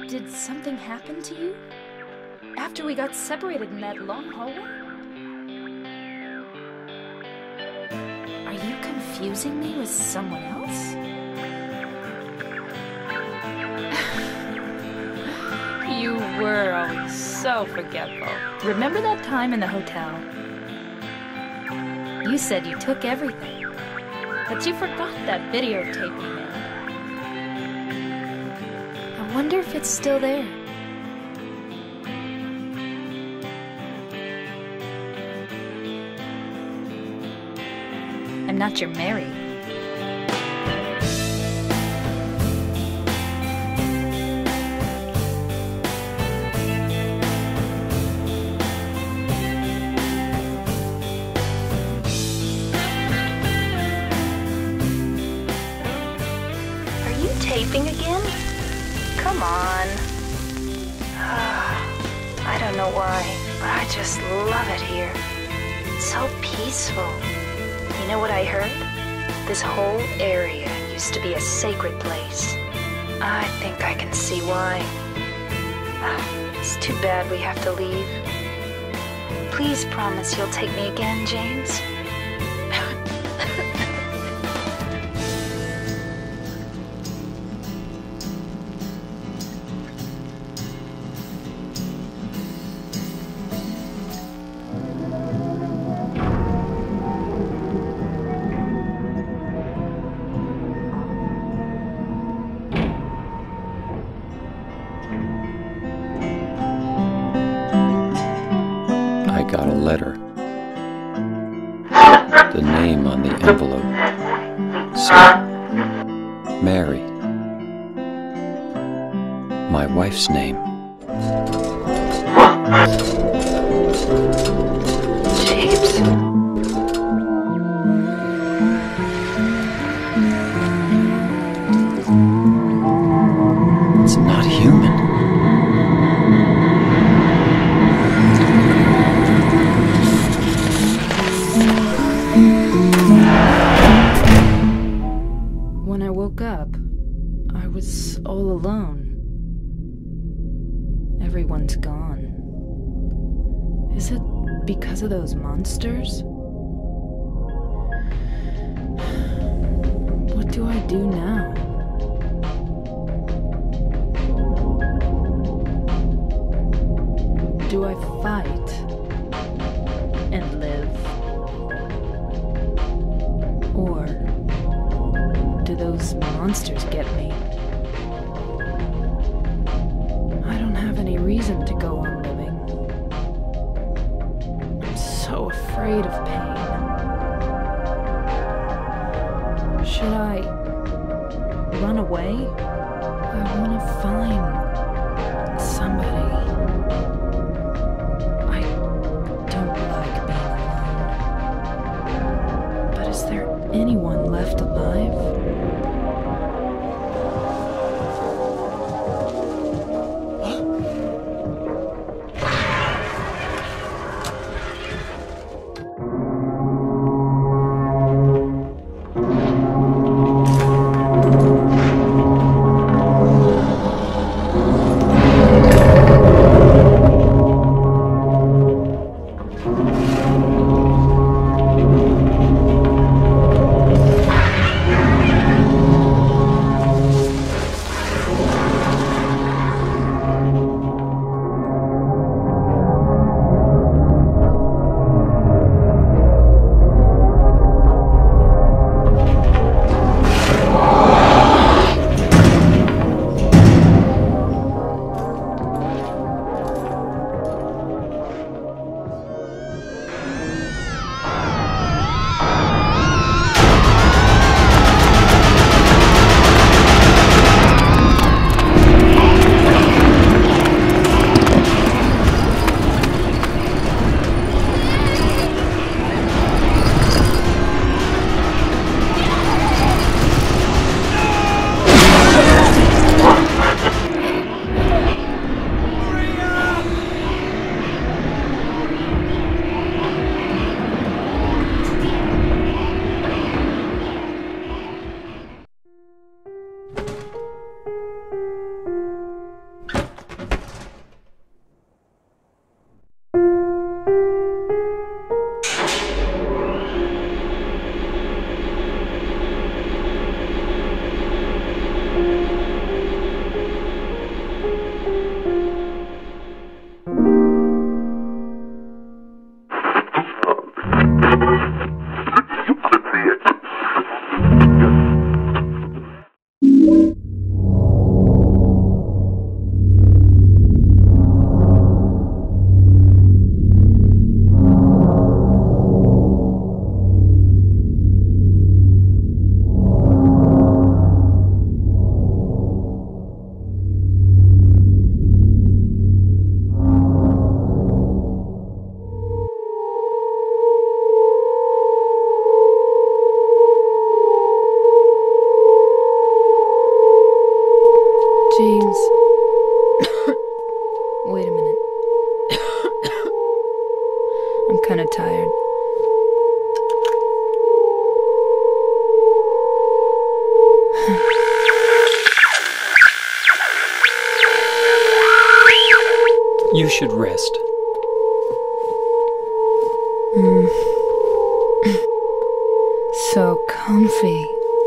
Did something happen to you? After we got separated in that long hallway? Are you confusing me with someone else? You were always so forgetful. Remember that time in the hotel? You said you took everything, but you forgot that videotape you made. I wonder if it's still there. I'm not your Mary. Taping again? Come on. I don't know why, but I just love it here. It's so peaceful. You know what I heard? This whole area used to be a sacred place. I think I can see why. It's too bad we have to leave. Please promise you'll take me again, James. I got a letter. The name on the envelope said Mary. My wife's name. James? It's not human. When I woke up, I was all alone. Everyone's gone. Is it because of those monsters? What do I do now? Do I fight and live? Or do those monsters get me? I don't have any reason to go on living. I'm so afraid of pain. Should I run away? I want to find somebody. I don't like being alone. But is there anyone left alive? You should rest. So comfy.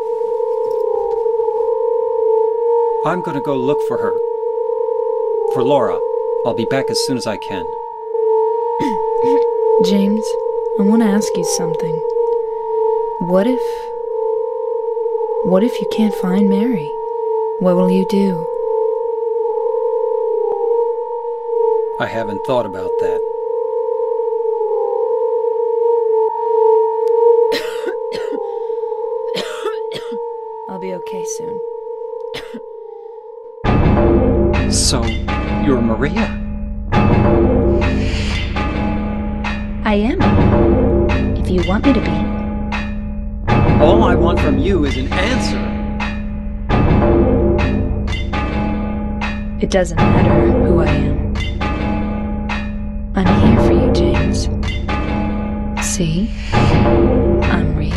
I'm gonna go look for her. For Laura. I'll be back as soon as I can. James, I want to ask you something. What if you can't find Mary? What will you do? I haven't thought about that. I'll be okay soon. So, you're Maria? I am. If you want me to be. All I want from you is an answer. It doesn't matter who I am. I'm here for you, James. See? I'm real.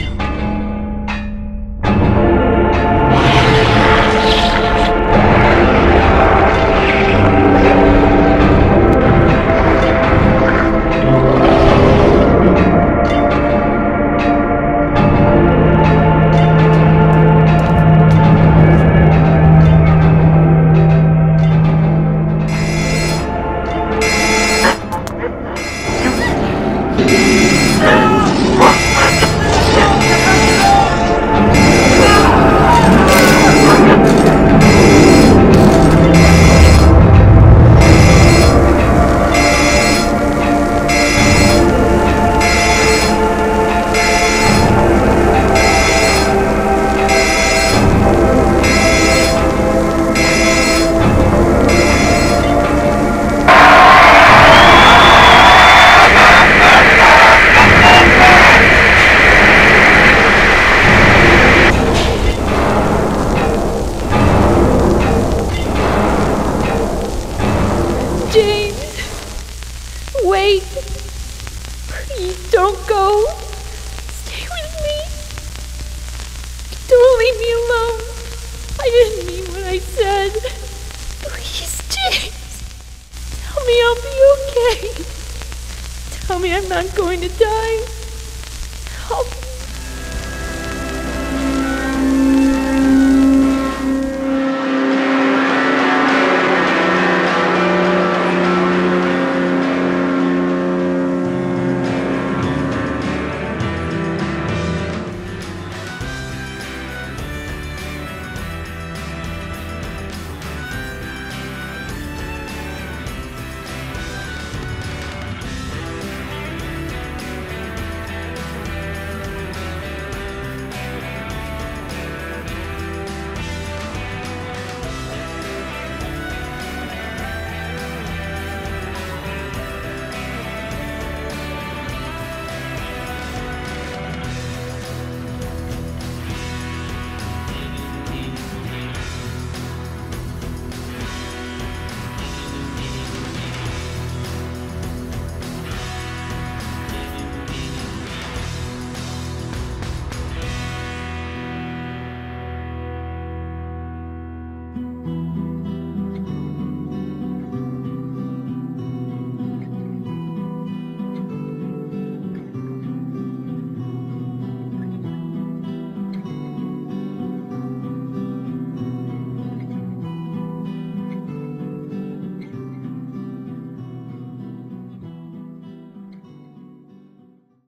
Wait! Please don't go! Stay with me! Don't leave me alone! I didn't mean what I said! Please, James! Tell me I'll be okay! Tell me I'm not going to die! Help me!